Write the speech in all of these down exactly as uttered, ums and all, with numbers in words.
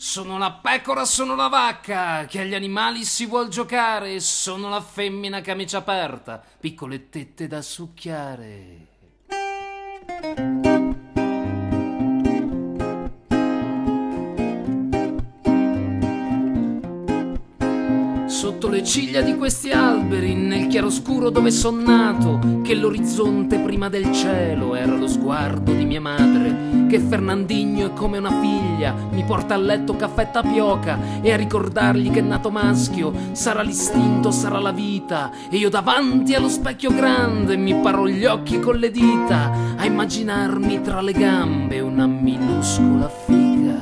Sono la pecora, sono la vacca, che agli animali si vuol giocare. Sono la femmina camicia aperta, piccole tette da succhiare. Sotto le ciglia di questi alberi, nel chiaroscuro dove son nato, che l'orizzonte prima del cielo era lo sguardo di mia madre, che Fernandinho è come una figlia, mi porta a letto caffè e tapioca, e a ricordargli che nato maschio sarà l'istinto, sarà la vita, e io davanti allo specchio grande mi paro gli occhi con le dita, a immaginarmi tra le gambe una minuscola figa.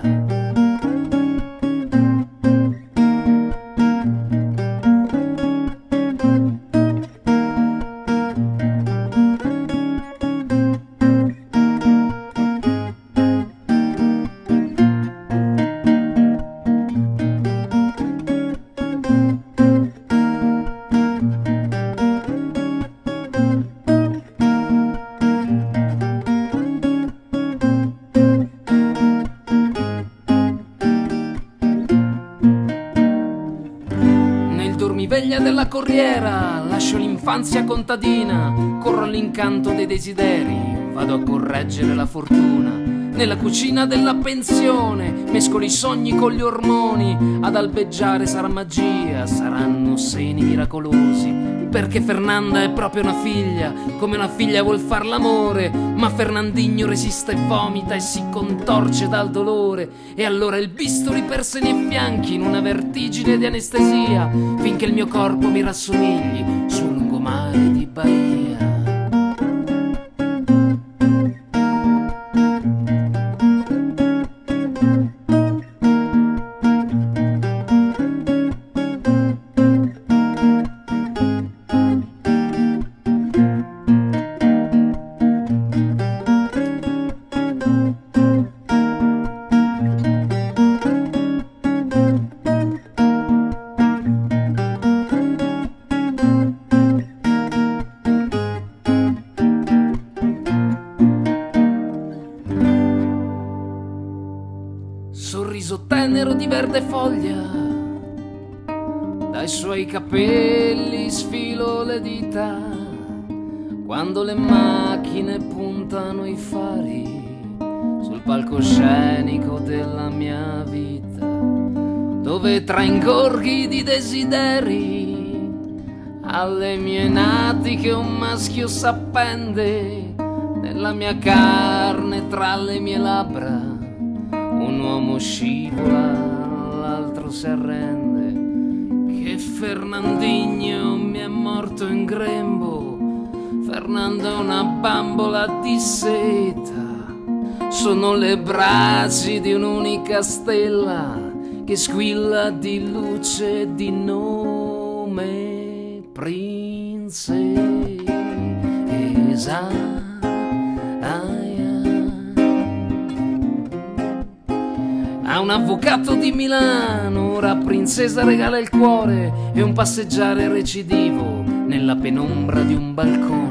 Veglia della corriera, lascio l'infanzia contadina, corro all'incanto dei desideri, vado a correggere la fortuna. Nella cucina della pensione mescolo i sogni con gli ormoni, ad albeggiare sarà magia, saranno seni miracolosi. Perché Fernanda è proprio una figlia, come una figlia vuol far l'amore, ma Fernandinho resiste e vomita e si contorce dal dolore. E allora il bisturi per seni e fianchi in una vertigine di anestesia, finché il mio corpo mi rassomigli sul lungomare di Bahia. Sorriso tenero di verde foglia, dai suoi capelli sfilo le dita, quando le macchine puntano i fari sul palcoscenico della mia vita, dove tra ingorghi di desideri alle mie natiche un maschio s'appende, nella mia carne tra le mie labbra un uomo scivola, l'altro si arrende. Che Fernandinho mi è morto in grembo, Fernando è una bambola di seta, sono le braccia di un'unica stella che squilla di luce e di nome, princesa. A un avvocato di Milano ora princesa regala il cuore e un passeggiare recidivo nella penombra di un balcone.